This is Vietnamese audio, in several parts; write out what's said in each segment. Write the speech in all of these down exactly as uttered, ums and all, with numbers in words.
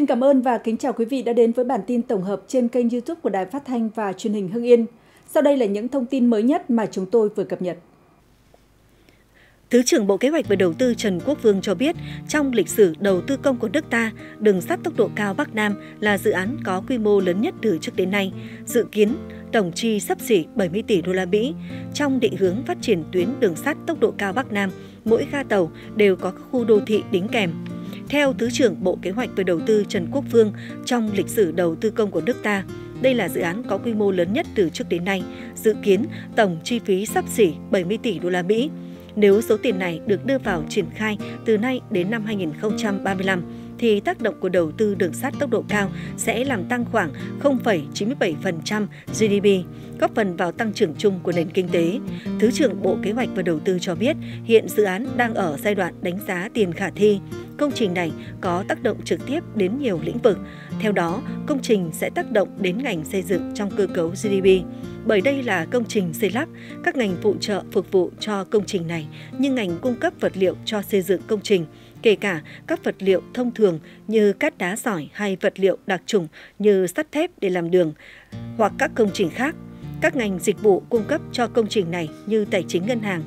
cảm ơn và kính chào quý vị đã đến với bản tin tổng hợp trên kênh YouTube của Đài Phát thanh và Truyền hình Hưng Yên. Sau đây là những thông tin mới nhất mà chúng tôi vừa cập nhật. Thứ trưởng Bộ Kế hoạch và Đầu tư Trần Quốc Vương cho biết, trong lịch sử đầu tư công của nước ta, đường sắt tốc độ cao Bắc Nam là dự án có quy mô lớn nhất từ trước đến nay, dự kiến tổng chi xấp xỉ bảy mươi tỷ đô la Mỹ. Trong định hướng phát triển tuyến đường sắt tốc độ cao Bắc Nam, mỗi ga tàu đều có các khu đô thị đính kèm. Theo Thứ trưởng Bộ Kế hoạch và Đầu tư Trần Quốc Vương, trong lịch sử đầu tư công của nước ta, đây là dự án có quy mô lớn nhất từ trước đến nay, dự kiến tổng chi phí xấp xỉ bảy mươi tỷ đô la Mỹ. Nếu số tiền này được đưa vào triển khai từ nay đến năm hai nghìn không trăm ba mươi lăm, thì tác động của đầu tư đường sắt tốc độ cao sẽ làm tăng khoảng không phẩy chín mươi bảy phần trăm giê đê pê, góp phần vào tăng trưởng chung của nền kinh tế. Thứ trưởng Bộ Kế hoạch và Đầu tư cho biết, hiện dự án đang ở giai đoạn đánh giá tiền khả thi. Công trình này có tác động trực tiếp đến nhiều lĩnh vực. Theo đó, công trình sẽ tác động đến ngành xây dựng trong cơ cấu giê đê pê. Bởi đây là công trình xây lắp, các ngành phụ trợ phục vụ cho công trình này như ngành cung cấp vật liệu cho xây dựng công trình, kể cả các vật liệu thông thường như cát đá sỏi hay vật liệu đặc trùng như sắt thép để làm đường, hoặc các công trình khác. Các ngành dịch vụ cung cấp cho công trình này như tài chính ngân hàng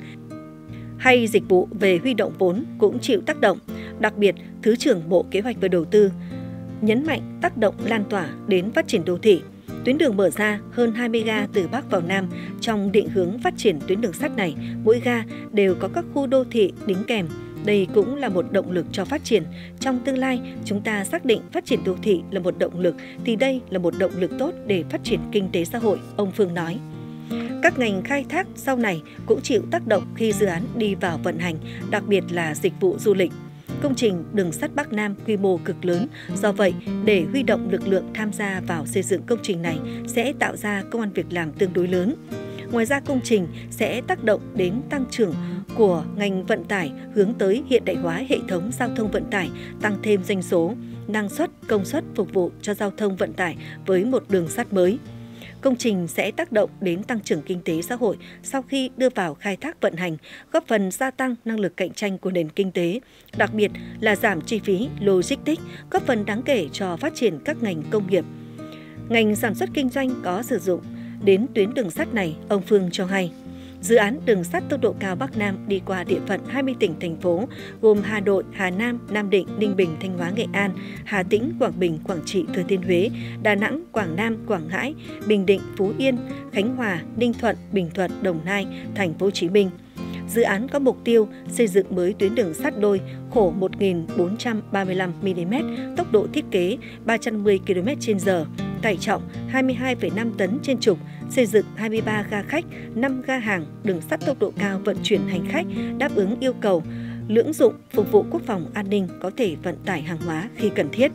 hay dịch vụ về huy động vốn cũng chịu tác động. Đặc biệt, Thứ trưởng Bộ Kế hoạch và Đầu tư nhấn mạnh tác động lan tỏa đến phát triển đô thị. Tuyến đường mở ra hơn hai mươi ga từ Bắc vào Nam. Trong định hướng phát triển tuyến đường sắt này, mỗi ga đều có các khu đô thị đính kèm. Đây cũng là một động lực cho phát triển. Trong tương lai, chúng ta xác định phát triển đô thị là một động lực, thì đây là một động lực tốt để phát triển kinh tế xã hội, ông Phương nói. Các ngành khai thác sau này cũng chịu tác động khi dự án đi vào vận hành, đặc biệt là dịch vụ du lịch. Công trình đường sắt Bắc Nam quy mô cực lớn, do vậy để huy động lực lượng tham gia vào xây dựng công trình này sẽ tạo ra công ăn việc làm tương đối lớn. Ngoài ra, công trình sẽ tác động đến tăng trưởng của ngành vận tải hướng tới hiện đại hóa hệ thống giao thông vận tải, tăng thêm doanh số, năng suất, công suất phục vụ cho giao thông vận tải với một đường sắt mới. Công trình sẽ tác động đến tăng trưởng kinh tế xã hội sau khi đưa vào khai thác vận hành, góp phần gia tăng năng lực cạnh tranh của nền kinh tế, đặc biệt là giảm chi phí logistics, góp phần đáng kể cho phát triển các ngành công nghiệp. Ngành sản xuất kinh doanh có sử dụng đến tuyến đường sắt này, ông Phương cho hay. Dự án đường sắt tốc độ cao Bắc Nam đi qua địa phận hai mươi tỉnh, thành phố gồm Hà Nội, Hà Nam, Nam Định, Ninh Bình, Thanh Hóa, Nghệ An, Hà Tĩnh, Quảng Bình, Quảng Trị, Thừa Thiên Huế, Đà Nẵng, Quảng Nam, Quảng Ngãi, Bình Định, Phú Yên, Khánh Hòa, Ninh Thuận, Bình Thuận, Đồng Nai, Thành phố Hồ Chí Minh. Dự án có mục tiêu xây dựng mới tuyến đường sắt đôi khổ một nghìn bốn trăm ba mươi lăm mi-li-mét, tốc độ thiết kế ba trăm mười ki lô mét trên giờ, tải trọng hai mươi hai phẩy năm tấn trên trục, xây dựng hai mươi ba ga khách, năm ga hàng, đường sắt tốc độ cao vận chuyển hành khách, đáp ứng yêu cầu lưỡng dụng, phục vụ quốc phòng an ninh, có thể vận tải hàng hóa khi cần thiết.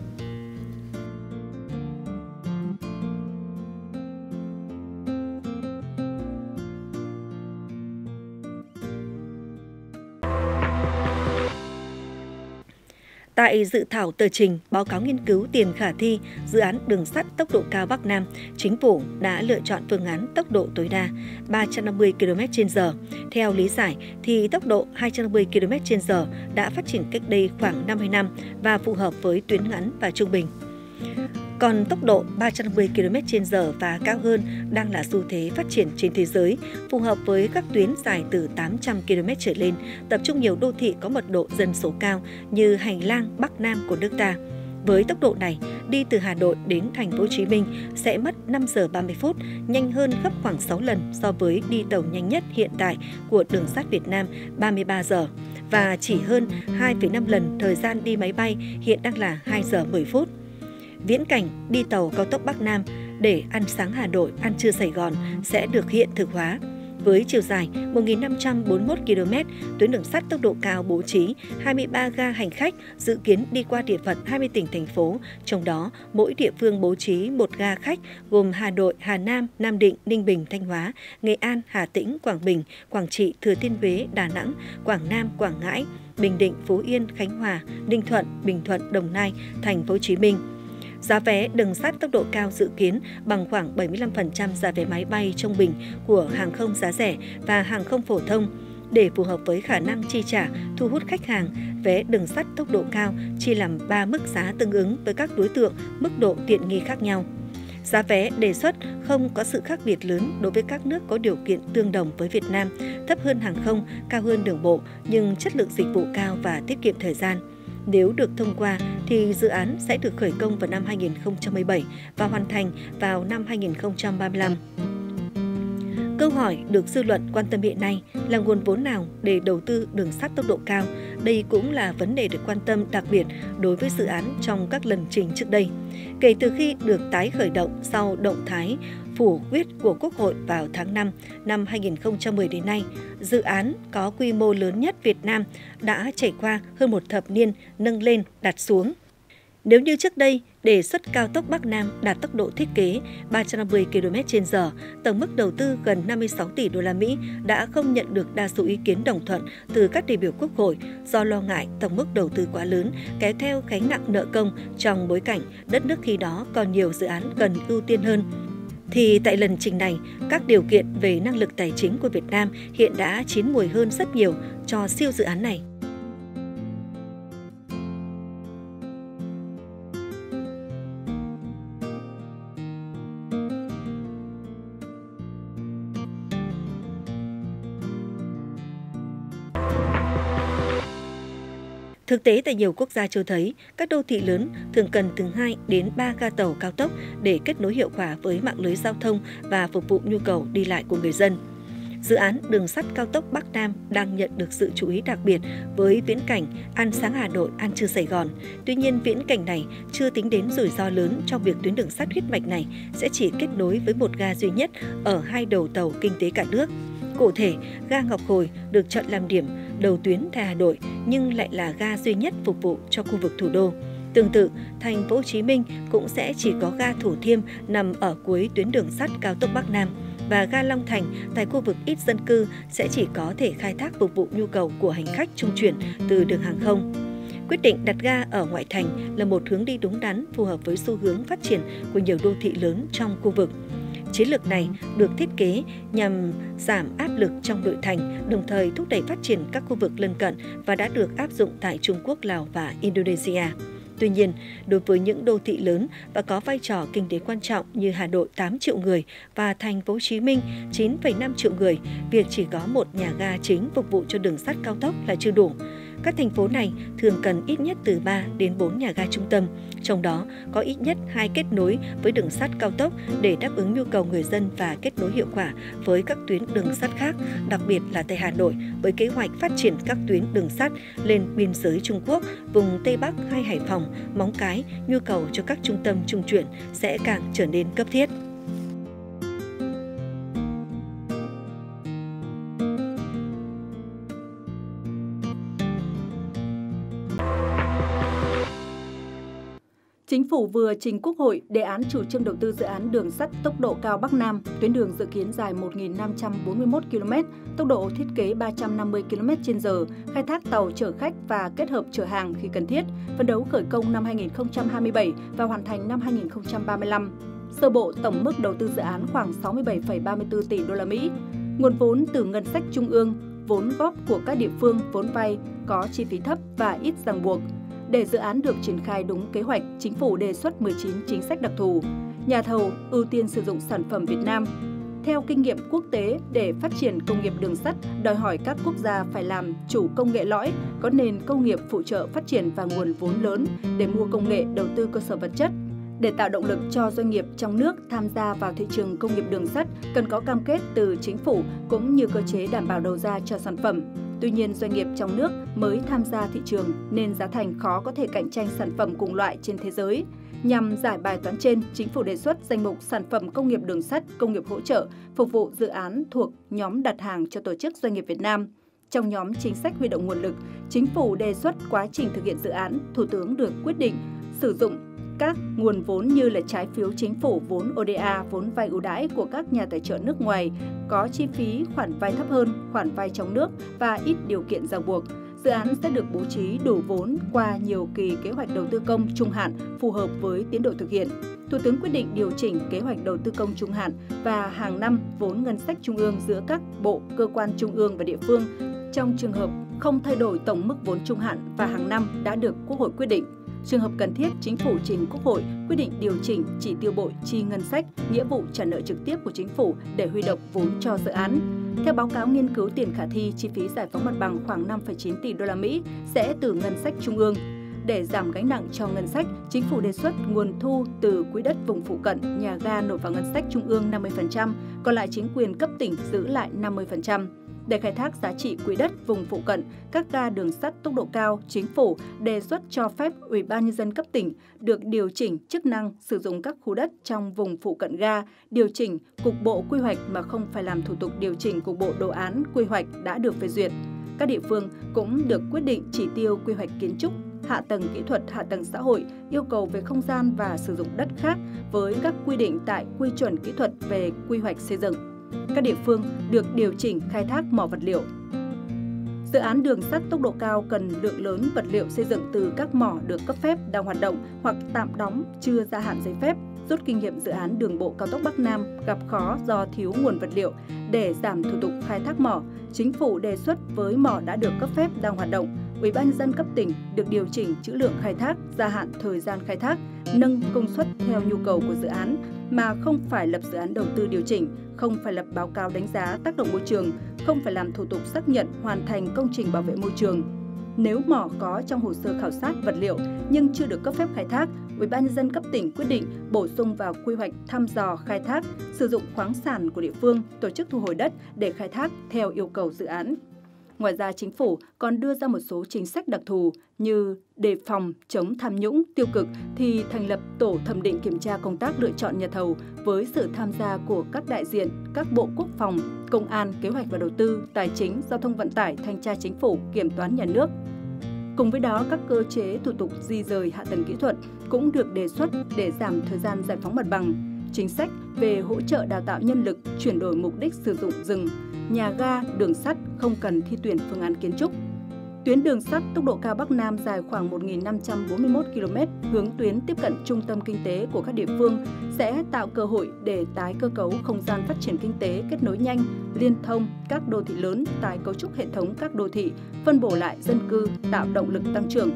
Tại dự thảo tờ trình báo cáo nghiên cứu tiền khả thi dự án đường sắt tốc độ cao Bắc Nam, Chính phủ đã lựa chọn phương án tốc độ tối đa ba trăm năm mươi ki lô mét trên giờ. Theo lý giải thì tốc độ hai trăm năm mươi ki lô mét trên giờ đã phát triển cách đây khoảng năm mươi năm và phù hợp với tuyến ngắn và trung bình. Còn tốc độ ba trăm năm mươi ki lô mét trên giờ và cao hơn đang là xu thế phát triển trên thế giới, phù hợp với các tuyến dài từ tám trăm ki lô mét trở lên, tập trung nhiều đô thị có mật độ dân số cao như hành lang Bắc Nam của nước ta. Với tốc độ này, đi từ Hà Nội đến Thành phố Hồ Chí Minh sẽ mất năm giờ ba mươi phút, nhanh hơn gấp khoảng sáu lần so với đi tàu nhanh nhất hiện tại của đường sắt Việt Nam ba mươi ba giờ và chỉ hơn hai phẩy năm lần thời gian đi máy bay hiện đang là hai giờ mười phút. Viễn cảnh đi tàu cao tốc Bắc Nam để ăn sáng Hà Nội, ăn trưa Sài Gòn sẽ được hiện thực hóa. Với chiều dài một nghìn năm trăm bốn mươi mốt ki lô mét, tuyến đường sắt tốc độ cao bố trí hai mươi ba ga hành khách dự kiến đi qua địa phận hai mươi tỉnh, thành phố, trong đó mỗi địa phương bố trí một ga khách gồm Hà Nội, Hà Nam, Nam Định, Ninh Bình, Thanh Hóa, Nghệ An, Hà Tĩnh, Quảng Bình, Quảng Trị, Thừa Thiên Huế, Đà Nẵng, Quảng Nam, Quảng Ngãi, Bình Định, Phú Yên, Khánh Hòa, Ninh Thuận, Bình Thuận, Đồng Nai, Thành phố Hồ Chí Minh. Giá vé đường sắt tốc độ cao dự kiến bằng khoảng bảy mươi lăm phần trăm giá vé máy bay trung bình của hàng không giá rẻ và hàng không phổ thông. Để phù hợp với khả năng chi trả, thu hút khách hàng, vé đường sắt tốc độ cao chia làm ba mức giá tương ứng với các đối tượng, mức độ tiện nghi khác nhau. Giá vé đề xuất không có sự khác biệt lớn đối với các nước có điều kiện tương đồng với Việt Nam, thấp hơn hàng không, cao hơn đường bộ, nhưng chất lượng dịch vụ cao và tiết kiệm thời gian. Nếu được thông qua thì dự án sẽ được khởi công vào năm hai nghìn không trăm mười bảy và hoàn thành vào năm hai nghìn không trăm ba mươi lăm. Câu hỏi được dư luận quan tâm hiện nay là nguồn vốn nào để đầu tư đường sắt tốc độ cao. Đây cũng là vấn đề được quan tâm đặc biệt đối với dự án trong các lần trình trước đây. Kể từ khi được tái khởi động sau động thái phủ quyết của Quốc hội vào tháng năm năm hai nghìn không trăm mười đến nay, dự án có quy mô lớn nhất Việt Nam đã trải qua hơn một thập niên nâng lên đặt xuống. Nếu như trước đây, đề xuất cao tốc Bắc Nam đạt tốc độ thiết kế ba trăm năm mươi ki lô mét trên giờ, tổng mức đầu tư gần năm mươi sáu tỷ đô la Mỹ đã không nhận được đa số ý kiến đồng thuận từ các đại biểu Quốc hội do lo ngại tổng mức đầu tư quá lớn, kéo theo gánh nặng nợ công trong bối cảnh đất nước khi đó còn nhiều dự án cần ưu tiên hơn. Thì tại lần trình này, các điều kiện về năng lực tài chính của Việt Nam hiện đã chín mùi hơn rất nhiều cho siêu dự án này. Thực tế tại nhiều quốc gia cho thấy, các đô thị lớn thường cần từ hai đến ba ga tàu cao tốc để kết nối hiệu quả với mạng lưới giao thông và phục vụ nhu cầu đi lại của người dân. Dự án đường sắt cao tốc Bắc Nam đang nhận được sự chú ý đặc biệt với viễn cảnh ăn sáng Hà Nội, ăn trưa Sài Gòn. Tuy nhiên, viễn cảnh này chưa tính đến rủi ro lớn trong việc tuyến đường sắt huyết mạch này sẽ chỉ kết nối với một ga duy nhất ở hai đầu tàu kinh tế cả nước. Cụ thể, ga Ngọc Hồi được chọn làm điểm đầu tuyến tại Hà Nội nhưng lại là ga duy nhất phục vụ cho khu vực thủ đô. Tương tự, thành phố Hồ Chí Minh cũng sẽ chỉ có ga Thủ Thiêm nằm ở cuối tuyến đường sắt cao tốc Bắc Nam và ga Long Thành tại khu vực ít dân cư sẽ chỉ có thể khai thác phục vụ nhu cầu của hành khách trung chuyển từ đường hàng không. Quyết định đặt ga ở ngoại thành là một hướng đi đúng đắn phù hợp với xu hướng phát triển của nhiều đô thị lớn trong khu vực. Chiến lược này được thiết kế nhằm giảm áp lực trong nội thành, đồng thời thúc đẩy phát triển các khu vực lân cận và đã được áp dụng tại Trung Quốc, Lào và Indonesia. Tuy nhiên, đối với những đô thị lớn và có vai trò kinh tế quan trọng như Hà Nội tám triệu người và thành phố Hồ Chí Minh chín phẩy năm triệu người, việc chỉ có một nhà ga chính phục vụ cho đường sắt cao tốc là chưa đủ. Các thành phố này thường cần ít nhất từ ba đến bốn nhà ga trung tâm, trong đó có ít nhất hai kết nối với đường sắt cao tốc để đáp ứng nhu cầu người dân và kết nối hiệu quả với các tuyến đường sắt khác, đặc biệt là tại Hà Nội với kế hoạch phát triển các tuyến đường sắt lên biên giới Trung Quốc, vùng Tây Bắc hay Hải Phòng, Móng Cái, nhu cầu cho các trung tâm trung chuyển sẽ càng trở nên cấp thiết. Chính phủ vừa trình Quốc hội đề án chủ trương đầu tư dự án đường sắt tốc độ cao Bắc Nam, tuyến đường dự kiến dài một nghìn năm trăm bốn mươi mốt ki lô mét, tốc độ thiết kế ba trăm năm mươi ki lô mét trên giờ, khai thác tàu chở khách và kết hợp chở hàng khi cần thiết, phấn đấu khởi công năm hai nghìn không trăm hai mươi bảy và hoàn thành năm hai nghìn không trăm ba mươi lăm. Sơ bộ tổng mức đầu tư dự án khoảng sáu mươi bảy phẩy ba mươi tư tỷ đô la Mỹ. Nguồn vốn từ ngân sách trung ương, vốn góp của các địa phương, vốn vay có chi phí thấp và ít ràng buộc. Để dự án được triển khai đúng kế hoạch, Chính phủ đề xuất mười chín chính sách đặc thù. Nhà thầu ưu tiên sử dụng sản phẩm Việt Nam. Theo kinh nghiệm quốc tế, để phát triển công nghiệp đường sắt, đòi hỏi các quốc gia phải làm chủ công nghệ lõi, có nền công nghiệp phụ trợ phát triển và nguồn vốn lớn để mua công nghệ, đầu tư cơ sở vật chất. Để tạo động lực cho doanh nghiệp trong nước tham gia vào thị trường công nghiệp đường sắt, cần có cam kết từ chính phủ cũng như cơ chế đảm bảo đầu ra cho sản phẩm. Tuy nhiên, doanh nghiệp trong nước mới tham gia thị trường nên giá thành khó có thể cạnh tranh sản phẩm cùng loại trên thế giới. Nhằm giải bài toán trên, Chính phủ đề xuất danh mục sản phẩm công nghiệp đường sắt, công nghiệp hỗ trợ, phục vụ dự án thuộc nhóm đặt hàng cho Tổ chức Doanh nghiệp Việt Nam. Trong nhóm chính sách huy động nguồn lực, Chính phủ đề xuất quá trình thực hiện dự án, Thủ tướng được quyết định sử dụng các nguồn vốn như là trái phiếu chính phủ, vốn o đê a, vốn vay ưu đãi của các nhà tài trợ nước ngoài, có chi phí khoản vay thấp hơn khoản vay trong nước và ít điều kiện ràng buộc. Dự án sẽ được bố trí đủ vốn qua nhiều kỳ kế hoạch đầu tư công trung hạn phù hợp với tiến độ thực hiện. Thủ tướng quyết định điều chỉnh kế hoạch đầu tư công trung hạn và hàng năm vốn ngân sách trung ương giữa các bộ, cơ quan trung ương và địa phương trong trường hợp không thay đổi tổng mức vốn trung hạn và hàng năm đã được Quốc hội quyết định. Trường hợp cần thiết, Chính phủ trình Quốc hội quyết định điều chỉnh chỉ tiêu bội chi ngân sách, nghĩa vụ trả nợ trực tiếp của Chính phủ để huy động vốn cho dự án. Theo báo cáo nghiên cứu tiền khả thi, chi phí giải phóng mặt bằng khoảng năm phẩy chín tỷ đô la Mỹ sẽ từ ngân sách trung ương. Để giảm gánh nặng cho ngân sách, Chính phủ đề xuất nguồn thu từ quỹ đất vùng phụ cận, nhà ga nộp vào ngân sách trung ương năm mươi phần trăm, còn lại chính quyền cấp tỉnh giữ lại năm mươi phần trăm. Để khai thác giá trị quỹ đất vùng phụ cận, các ga đường sắt tốc độ cao, Chính phủ đề xuất cho phép Ủy ban Nhân dân cấp tỉnh được điều chỉnh chức năng sử dụng các khu đất trong vùng phụ cận ga, điều chỉnh cục bộ quy hoạch mà không phải làm thủ tục điều chỉnh cục bộ đồ án quy hoạch đã được phê duyệt. Các địa phương cũng được quyết định chỉ tiêu quy hoạch kiến trúc, hạ tầng kỹ thuật, hạ tầng xã hội, yêu cầu về không gian và sử dụng đất khác với các quy định tại quy chuẩn kỹ thuật về quy hoạch xây dựng. Các địa phương được điều chỉnh khai thác mỏ vật liệu. Dự án đường sắt tốc độ cao cần lượng lớn vật liệu xây dựng từ các mỏ được cấp phép đang hoạt động hoặc tạm đóng chưa gia hạn giấy phép. Rút kinh nghiệm dự án đường bộ cao tốc Bắc Nam gặp khó do thiếu nguồn vật liệu để giảm thủ tục khai thác mỏ, Chính phủ đề xuất với mỏ đã được cấp phép đang hoạt động, Ủy ban nhân dân cấp tỉnh được điều chỉnh trữ lượng khai thác, gia hạn thời gian khai thác, nâng công suất theo nhu cầu của dự án mà không phải lập dự án đầu tư điều chỉnh, không phải lập báo cáo đánh giá tác động môi trường, không phải làm thủ tục xác nhận hoàn thành công trình bảo vệ môi trường. Nếu mỏ có trong hồ sơ khảo sát vật liệu nhưng chưa được cấp phép khai thác, Ủy ban nhân dân cấp tỉnh quyết định bổ sung vào quy hoạch thăm dò khai thác, sử dụng khoáng sản của địa phương, tổ chức thu hồi đất để khai thác theo yêu cầu dự án. Ngoài ra, Chính phủ còn đưa ra một số chính sách đặc thù như đề phòng chống tham nhũng tiêu cực thì thành lập tổ thẩm định kiểm tra công tác lựa chọn nhà thầu với sự tham gia của các đại diện các bộ quốc phòng, công an, kế hoạch và đầu tư, tài chính, giao thông vận tải, thanh tra chính phủ, kiểm toán nhà nước. Cùng với đó, các cơ chế thủ tục di rời hạ tầng kỹ thuật cũng được đề xuất để giảm thời gian giải phóng mặt bằng, chính sách về hỗ trợ đào tạo nhân lực, chuyển đổi mục đích sử dụng rừng, nhà ga, đường sắt không cần thi tuyển phương án kiến trúc. Tuyến đường sắt tốc độ cao Bắc Nam dài khoảng một nghìn năm trăm bốn mươi mốt ki lô mét hướng tuyến tiếp cận trung tâm kinh tế của các địa phương sẽ tạo cơ hội để tái cơ cấu không gian phát triển kinh tế, kết nối nhanh, liên thông các đô thị lớn, tái cấu trúc hệ thống các đô thị, phân bổ lại dân cư, tạo động lực tăng trưởng.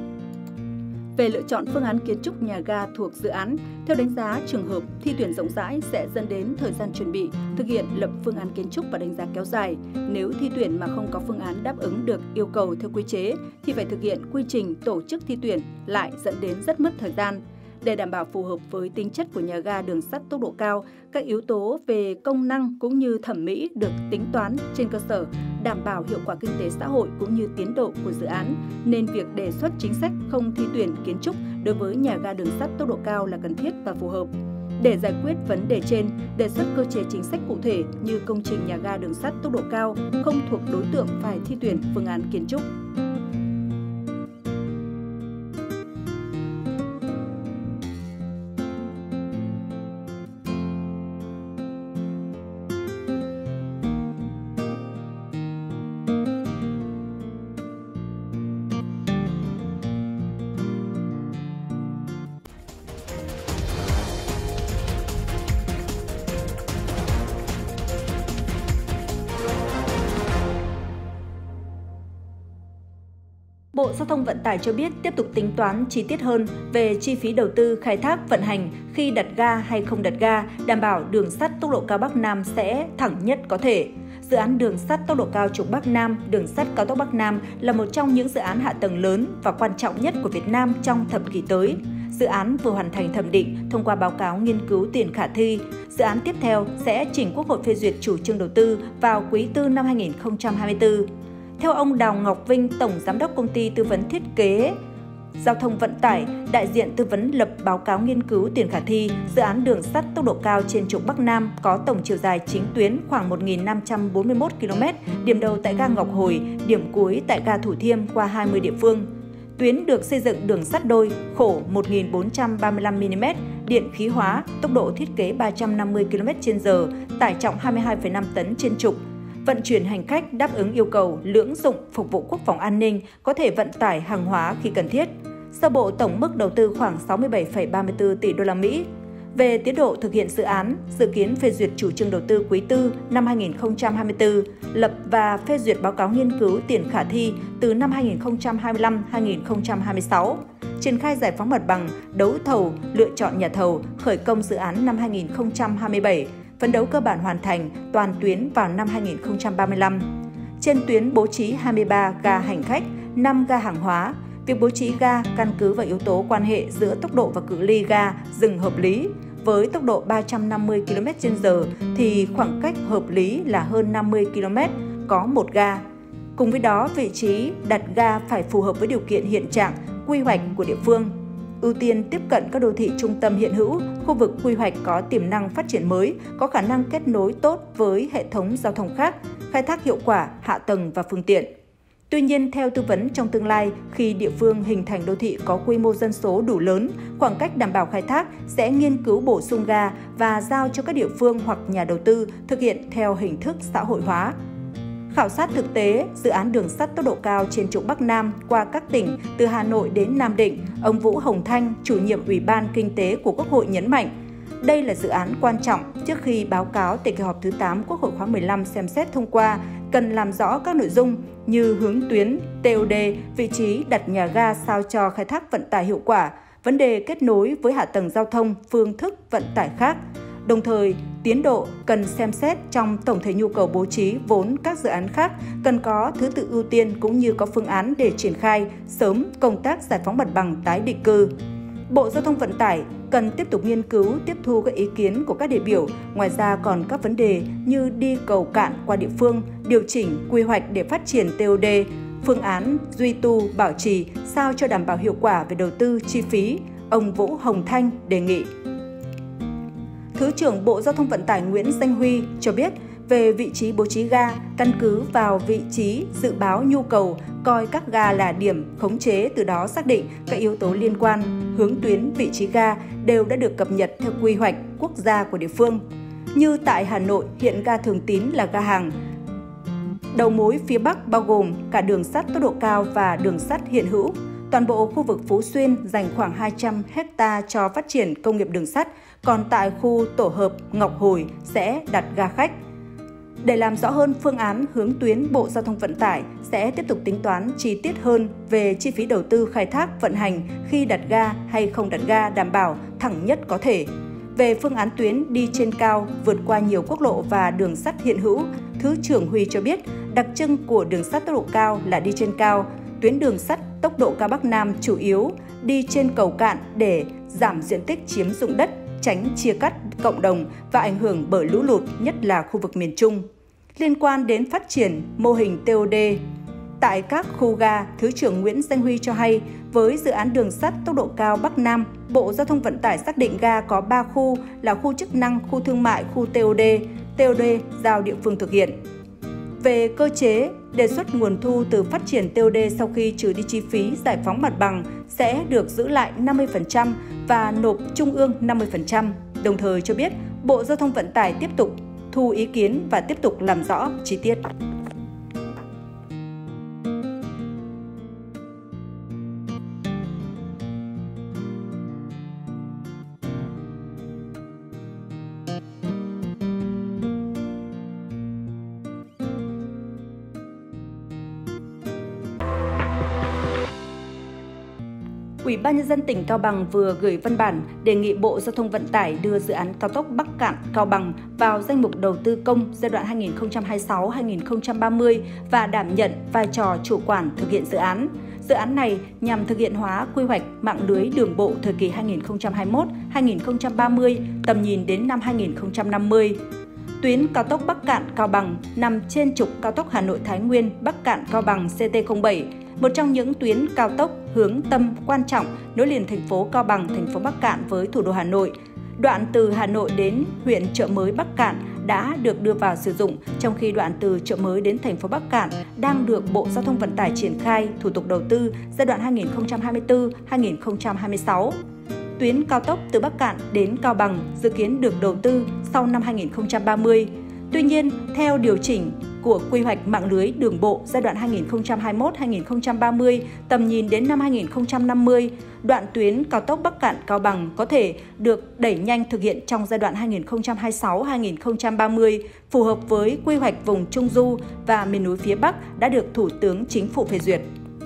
Về lựa chọn phương án kiến trúc nhà ga thuộc dự án, theo đánh giá trường hợp thi tuyển rộng rãi sẽ dẫn đến thời gian chuẩn bị, thực hiện lập phương án kiến trúc và đánh giá kéo dài. Nếu thi tuyển mà không có phương án đáp ứng được yêu cầu theo quy chế thì phải thực hiện quy trình tổ chức thi tuyển, lại dẫn đến rất mất thời gian. Để đảm bảo phù hợp với tính chất của nhà ga đường sắt tốc độ cao, các yếu tố về công năng cũng như thẩm mỹ được tính toán trên cơ sở đảm bảo hiệu quả kinh tế xã hội cũng như tiến độ của dự án, nên việc đề xuất chính sách không thi tuyển kiến trúc đối với nhà ga đường sắt tốc độ cao là cần thiết và phù hợp. Để giải quyết vấn đề trên, đề xuất cơ chế chính sách cụ thể như công trình nhà ga đường sắt tốc độ cao không thuộc đối tượng phải thi tuyển phương án kiến trúc. Bộ Giao thông Vận tải cho biết tiếp tục tính toán chi tiết hơn về chi phí đầu tư khai thác vận hành khi đặt ga hay không đặt ga, đảm bảo đường sắt tốc độ cao Bắc Nam sẽ thẳng nhất có thể. Dự án đường sắt tốc độ cao trục Bắc Nam, đường sắt cao tốc Bắc Nam là một trong những dự án hạ tầng lớn và quan trọng nhất của Việt Nam trong thập kỷ tới. Dự án vừa hoàn thành thẩm định thông qua báo cáo nghiên cứu tiền khả thi. Dự án tiếp theo sẽ chỉnh Quốc hội phê duyệt chủ trương đầu tư vào quý tư năm hai nghìn không trăm hai mươi tư. Theo ông Đào Ngọc Vinh, Tổng Giám đốc Công ty Tư vấn Thiết kế Giao thông Vận tải, đại diện tư vấn lập báo cáo nghiên cứu tiền khả thi, dự án đường sắt tốc độ cao trên trục Bắc Nam có tổng chiều dài chính tuyến khoảng một nghìn năm trăm bốn mươi mốt ki lô mét, điểm đầu tại ga Ngọc Hồi, điểm cuối tại ga Thủ Thiêm qua hai mươi địa phương. Tuyến được xây dựng đường sắt đôi, khổ một nghìn bốn trăm ba mươi lăm mi li mét, điện khí hóa, tốc độ thiết kế ba trăm năm mươi ki lô mét trên giờ, tải trọng hai mươi hai phẩy năm tấn trên trục. Vận chuyển hành khách đáp ứng yêu cầu lưỡng dụng phục vụ quốc phòng an ninh, có thể vận tải hàng hóa khi cần thiết. Sơ bộ tổng mức đầu tư khoảng sáu mươi bảy phẩy ba mươi tư tỷ đô la Mỹ. Về tiến độ thực hiện dự án, dự kiến phê duyệt chủ trương đầu tư quý tư năm hai nghìn không trăm hai mươi tư, lập và phê duyệt báo cáo nghiên cứu tiền khả thi từ năm hai nghìn không trăm hai mươi lăm đến hai nghìn không trăm hai mươi sáu. Triển khai giải phóng mặt bằng, đấu thầu, lựa chọn nhà thầu, khởi công dự án năm hai nghìn không trăm hai mươi bảy, phấn đấu cơ bản hoàn thành toàn tuyến vào năm hai nghìn không trăm ba mươi lăm. Trên tuyến bố trí hai mươi ba ga hành khách, năm ga hàng hóa. Việc bố trí ga căn cứ vào yếu tố quan hệ giữa tốc độ và cự ly ga dừng hợp lý. Với tốc độ ba trăm năm mươi ki lô mét trên giờ thì khoảng cách hợp lý là hơn năm mươi ki lô mét, có một ga. Cùng với đó, vị trí đặt ga phải phù hợp với điều kiện hiện trạng, quy hoạch của địa phương. Ưu tiên tiếp cận các đô thị trung tâm hiện hữu, khu vực quy hoạch có tiềm năng phát triển mới, có khả năng kết nối tốt với hệ thống giao thông khác, khai thác hiệu quả hạ tầng và phương tiện. Tuy nhiên, theo tư vấn, trong tương lai, khi địa phương hình thành đô thị có quy mô dân số đủ lớn, khoảng cách đảm bảo khai thác sẽ nghiên cứu bổ sung ga và giao cho các địa phương hoặc nhà đầu tư thực hiện theo hình thức xã hội hóa. Khảo sát thực tế, dự án đường sắt tốc độ cao trên trục Bắc Nam qua các tỉnh từ Hà Nội đến Nam Định, ông Vũ Hồng Thanh, chủ nhiệm Ủy ban Kinh tế của Quốc hội nhấn mạnh, đây là dự án quan trọng trước khi báo cáo tại kỳ họp thứ tám Quốc hội khóa mười lăm xem xét thông qua, cần làm rõ các nội dung như hướng tuyến, tê ô đê, vị trí đặt nhà ga sao cho khai thác vận tải hiệu quả, vấn đề kết nối với hạ tầng giao thông, phương thức vận tải khác. Đồng thời, tiến độ cần xem xét trong tổng thể nhu cầu bố trí vốn các dự án khác, cần có thứ tự ưu tiên cũng như có phương án để triển khai sớm công tác giải phóng mặt bằng tái định cư. Bộ Giao thông Vận tải cần tiếp tục nghiên cứu, tiếp thu các ý kiến của các đại biểu. Ngoài ra còn các vấn đề như đi cầu cạn qua địa phương, điều chỉnh quy hoạch để phát triển tê ô đê, phương án duy tu, bảo trì sao cho đảm bảo hiệu quả về đầu tư, chi phí, ông Vũ Hồng Thanh đề nghị. Thứ trưởng Bộ Giao thông Vận tải Nguyễn Danh Huy cho biết, về vị trí bố trí ga, căn cứ vào vị trí dự báo nhu cầu, coi các ga là điểm khống chế, từ đó xác định các yếu tố liên quan, hướng tuyến, vị trí ga đều đã được cập nhật theo quy hoạch quốc gia của địa phương. Như tại Hà Nội, hiện ga Thường Tín là ga hàng đầu mối phía Bắc bao gồm cả đường sắt tốc độ cao và đường sắt hiện hữu. Toàn bộ khu vực Phú Xuyên dành khoảng hai trăm héc ta cho phát triển công nghiệp đường sắt, còn tại khu tổ hợp Ngọc Hồi sẽ đặt ga khách. Để làm rõ hơn phương án hướng tuyến, Bộ Giao thông Vận tải sẽ tiếp tục tính toán chi tiết hơn về chi phí đầu tư khai thác vận hành khi đặt ga hay không đặt ga đảm bảo thẳng nhất có thể. Về phương án tuyến đi trên cao, vượt qua nhiều quốc lộ và đường sắt hiện hữu, Thứ trưởng Huy cho biết đặc trưng của đường sắt tốc độ cao là đi trên cao. Tuyến đường sắt tốc độ cao Bắc Nam chủ yếu đi trên cầu cạn để giảm diện tích chiếm dụng đất, tránh chia cắt cộng đồng và ảnh hưởng bởi lũ lụt, nhất là khu vực miền Trung. Liên quan đến phát triển mô hình tê ô đê, tại các khu ga, Thứ trưởng Nguyễn Danh Huy cho hay, với dự án đường sắt tốc độ cao Bắc Nam, Bộ Giao thông Vận tải xác định ga có ba khu là khu chức năng, khu thương mại, khu tê ô đê. tê ô đê giao địa phương thực hiện. Về cơ chế, đề xuất nguồn thu từ phát triển tê ô đê sau khi trừ đi chi phí giải phóng mặt bằng sẽ được giữ lại năm mươi phần trăm và nộp trung ương năm mươi phần trăm. Đồng thời cho biết, Bộ Giao thông Vận tải tiếp tục thu ý kiến và tiếp tục làm rõ chi tiết. Ủy ban Nhân dân tỉnh Cao Bằng vừa gửi văn bản đề nghị Bộ Giao thông Vận tải đưa dự án cao tốc Bắc Cạn - Cao Bằng vào danh mục đầu tư công giai đoạn hai nghìn không trăm hai mươi sáu đến hai nghìn không trăm ba mươi và đảm nhận vai trò chủ quản thực hiện dự án. Dự án này nhằm thực hiện hóa quy hoạch mạng lưới đường bộ thời kỳ hai nghìn không trăm hai mươi mốt đến hai nghìn không trăm ba mươi, tầm nhìn đến năm hai nghìn không trăm năm mươi. Tuyến cao tốc Bắc Cạn - Cao Bằng nằm trên trục cao tốc Hà Nội - Thái Nguyên - Bắc Cạn - Cao Bằng C T không bảy, một trong những tuyến cao tốc hướng tâm quan trọng nối liền thành phố Cao Bằng, thành phố Bắc Cạn với thủ đô Hà Nội. Đoạn từ Hà Nội đến huyện Chợ Mới Bắc Cạn đã được đưa vào sử dụng, trong khi đoạn từ Chợ Mới đến thành phố Bắc Cạn đang được Bộ Giao thông Vận tải triển khai thủ tục đầu tư giai đoạn hai nghìn không trăm hai mươi tư đến hai nghìn không trăm hai mươi sáu. Tuyến cao tốc từ Bắc Cạn đến Cao Bằng dự kiến được đầu tư sau năm hai nghìn không trăm ba mươi. Tuy nhiên, theo điều chỉnh của quy hoạch mạng lưới đường bộ giai đoạn hai nghìn không trăm hai mươi mốt đến hai nghìn không trăm ba mươi, tầm nhìn đến năm hai nghìn không trăm năm mươi, đoạn tuyến cao tốc Bắc Cạn - Cao Bằng có thể được đẩy nhanh thực hiện trong giai đoạn hai nghìn không trăm hai mươi sáu đến hai nghìn không trăm ba mươi, phù hợp với quy hoạch vùng Trung Du và miền núi phía Bắc đã được Thủ tướng Chính phủ phê duyệt.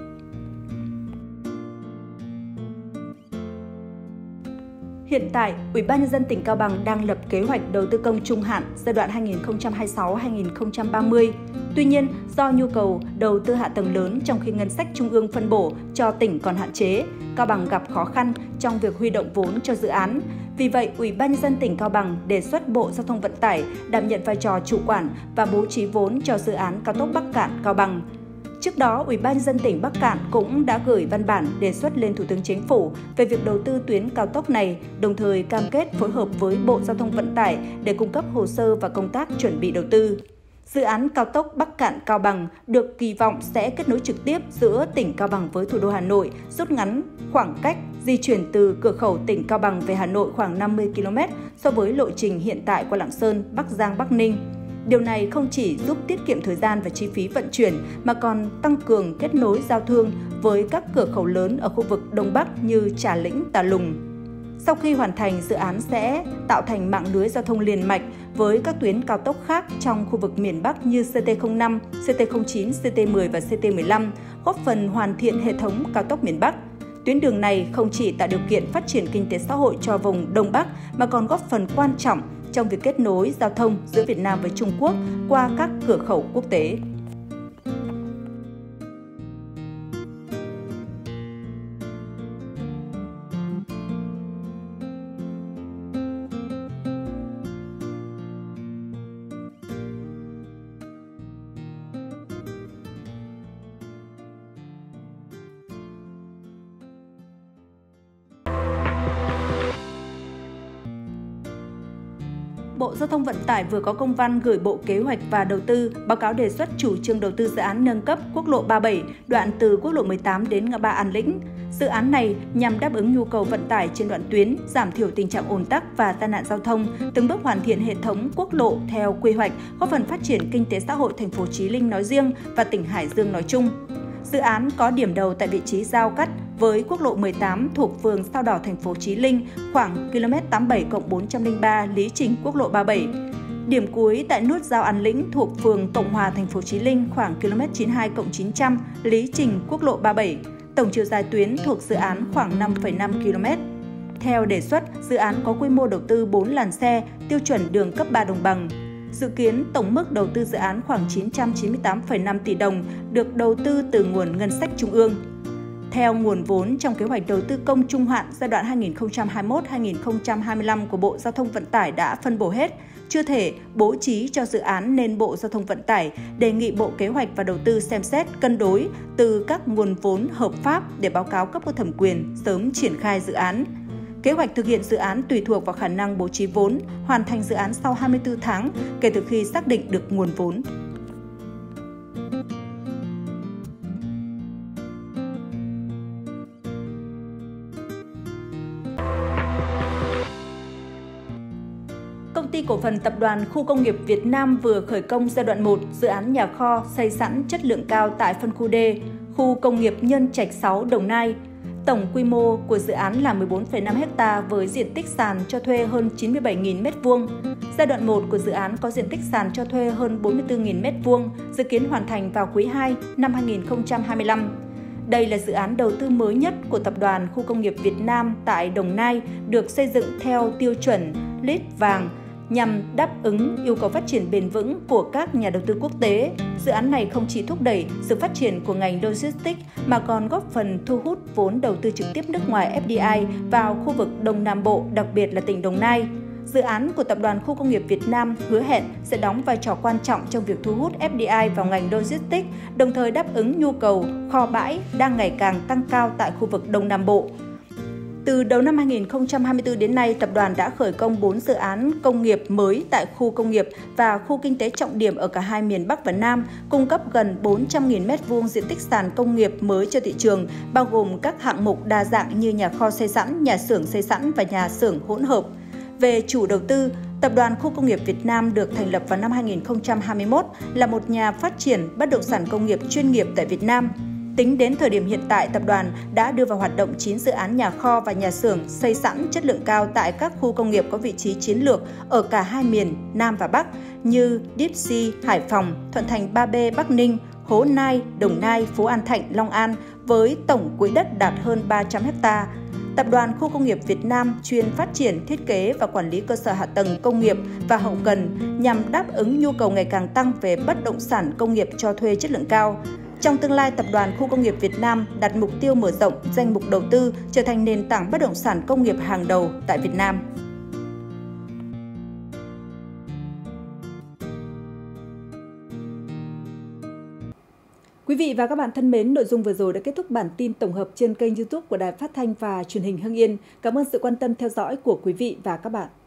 Hiện tại, Ủy ban Nhân dân tỉnh Cao Bằng đang lập kế hoạch đầu tư công trung hạn giai đoạn hai nghìn không trăm hai mươi sáu đến hai nghìn không trăm ba mươi. Tuy nhiên, do nhu cầu đầu tư hạ tầng lớn trong khi ngân sách trung ương phân bổ cho tỉnh còn hạn chế, Cao Bằng gặp khó khăn trong việc huy động vốn cho dự án. Vì vậy, Ủy ban Nhân dân tỉnh Cao Bằng đề xuất Bộ Giao thông Vận tải đảm nhận vai trò chủ quản và bố trí vốn cho dự án cao tốc Bắc Cạn - Cao Bằng. Trước đó, Ủy ban Nhân dân tỉnh Bắc Cạn cũng đã gửi văn bản đề xuất lên Thủ tướng Chính phủ về việc đầu tư tuyến cao tốc này, đồng thời cam kết phối hợp với Bộ Giao thông Vận tải để cung cấp hồ sơ và công tác chuẩn bị đầu tư. Dự án cao tốc Bắc Cạn - Cao Bằng được kỳ vọng sẽ kết nối trực tiếp giữa tỉnh Cao Bằng với thủ đô Hà Nội, rút ngắn khoảng cách di chuyển từ cửa khẩu tỉnh Cao Bằng về Hà Nội khoảng năm mươi ki lô mét so với lộ trình hiện tại qua Lạng Sơn, Bắc Giang, Bắc Ninh. Điều này không chỉ giúp tiết kiệm thời gian và chi phí vận chuyển mà còn tăng cường kết nối giao thương với các cửa khẩu lớn ở khu vực Đông Bắc như Trà Lĩnh, Tà Lùng. Sau khi hoàn thành, dự án sẽ tạo thành mạng lưới giao thông liền mạch với các tuyến cao tốc khác trong khu vực miền Bắc như C T không năm, C T không chín, C T mười và C T mười lăm, góp phần hoàn thiện hệ thống cao tốc miền Bắc. Tuyến đường này không chỉ tạo điều kiện phát triển kinh tế xã hội cho vùng Đông Bắc mà còn góp phần quan trọng trong việc kết nối giao thông giữa Việt Nam với Trung Quốc qua các cửa khẩu quốc tế. Bộ Giao thông Vận tải vừa có công văn gửi Bộ Kế hoạch và Đầu tư báo cáo đề xuất chủ trương đầu tư dự án nâng cấp quốc lộ ba mươi bảy, đoạn từ quốc lộ mười tám đến ngã ba An Lĩnh. Dự án này nhằm đáp ứng nhu cầu vận tải trên đoạn tuyến, giảm thiểu tình trạng ùn tắc và tai nạn giao thông, từng bước hoàn thiện hệ thống quốc lộ theo quy hoạch, góp phần phát triển kinh tế xã hội thành phố Chí Linh nói riêng và tỉnh Hải Dương nói chung. Dự án có điểm đầu tại vị trí giao cắt với quốc lộ mười tám thuộc phường Sao Đỏ, thành phố Chí Linh, khoảng ki lô mét tám mươi bảy cộng bốn trăm lẻ ba lý trình quốc lộ ba mươi bảy. Điểm cuối tại nút giao An Lĩnh thuộc phường Cộng Hòa, thành phố Chí Linh, khoảng ki lô mét chín mươi hai cộng chín trăm lý trình quốc lộ ba mươi bảy. Tổng chiều dài tuyến thuộc dự án khoảng năm phẩy năm ki lô mét. Theo đề xuất, dự án có quy mô đầu tư bốn làn xe, tiêu chuẩn đường cấp ba đồng bằng. Dự kiến tổng mức đầu tư dự án khoảng chín trăm chín mươi tám phẩy năm tỷ đồng, được đầu tư từ nguồn ngân sách trung ương. Theo nguồn vốn trong kế hoạch đầu tư công trung hạn giai đoạn hai nghìn không trăm hai mươi mốt đến hai nghìn không trăm hai mươi lăm của Bộ Giao thông Vận tải đã phân bổ hết, chưa thể bố trí cho dự án nên Bộ Giao thông Vận tải đề nghị Bộ Kế hoạch và Đầu tư xem xét cân đối từ các nguồn vốn hợp pháp để báo cáo cấp có thẩm quyền sớm triển khai dự án. Kế hoạch thực hiện dự án tùy thuộc vào khả năng bố trí vốn, hoàn thành dự án sau hai mươi tư tháng kể từ khi xác định được nguồn vốn. Công ty cổ phần Tập đoàn Khu công nghiệp Việt Nam vừa khởi công giai đoạn một dự án nhà kho xây sẵn chất lượng cao tại phân khu D, khu công nghiệp Nhân Trạch sáu, Đồng Nai. Tổng quy mô của dự án là mười bốn phẩy năm héc ta với diện tích sàn cho thuê hơn chín mươi bảy nghìn mét vuông. Giai đoạn một của dự án có diện tích sàn cho thuê hơn bốn mươi tư nghìn mét vuông, dự kiến hoàn thành vào quý hai năm hai nghìn không trăm hai mươi lăm. Đây là dự án đầu tư mới nhất của Tập đoàn Khu công nghiệp Việt Nam tại Đồng Nai, được xây dựng theo tiêu chuẩn L E E D vàng, nhằm đáp ứng yêu cầu phát triển bền vững của các nhà đầu tư quốc tế. Dự án này không chỉ thúc đẩy sự phát triển của ngành logistics mà còn góp phần thu hút vốn đầu tư trực tiếp nước ngoài F D I vào khu vực Đông Nam Bộ, đặc biệt là tỉnh Đồng Nai. Dự án của Tập đoàn Khu công nghiệp Việt Nam hứa hẹn sẽ đóng vai trò quan trọng trong việc thu hút F D I vào ngành logistics, đồng thời đáp ứng nhu cầu kho bãi đang ngày càng tăng cao tại khu vực Đông Nam Bộ. Từ đầu năm hai nghìn không trăm hai mươi tư đến nay, tập đoàn đã khởi công bốn dự án công nghiệp mới tại khu công nghiệp và khu kinh tế trọng điểm ở cả hai miền Bắc và Nam, cung cấp gần bốn trăm nghìn mét vuông diện tích sàn công nghiệp mới cho thị trường, bao gồm các hạng mục đa dạng như nhà kho xây sẵn, nhà xưởng xây sẵn và nhà xưởng hỗn hợp. Về chủ đầu tư, Tập đoàn Khu công nghiệp Việt Nam được thành lập vào năm hai nghìn không trăm hai mươi mốt là một nhà phát triển bất động sản công nghiệp chuyên nghiệp tại Việt Nam. Tính đến thời điểm hiện tại, tập đoàn đã đưa vào hoạt động chín dự án nhà kho và nhà xưởng xây sẵn chất lượng cao tại các khu công nghiệp có vị trí chiến lược ở cả hai miền Nam và Bắc như Deep Sea, Hải Phòng, Thuận Thành ba B, Bắc Ninh, Hố Nai, Đồng Nai, Phú An Thạnh, Long An với tổng quỹ đất đạt hơn ba trăm héc ta. Tập đoàn Khu công nghiệp Việt Nam chuyên phát triển, thiết kế và quản lý cơ sở hạ tầng công nghiệp và hậu cần nhằm đáp ứng nhu cầu ngày càng tăng về bất động sản công nghiệp cho thuê chất lượng cao. Trong tương lai, Tập đoàn Khu công nghiệp Việt Nam đặt mục tiêu mở rộng danh mục đầu tư trở thành nền tảng bất động sản công nghiệp hàng đầu tại Việt Nam. Quý vị và các bạn thân mến, nội dung vừa rồi đã kết thúc bản tin tổng hợp trên kênh YouTube của Đài Phát thanh và Truyền hình Hưng Yên. Cảm ơn sự quan tâm theo dõi của quý vị và các bạn.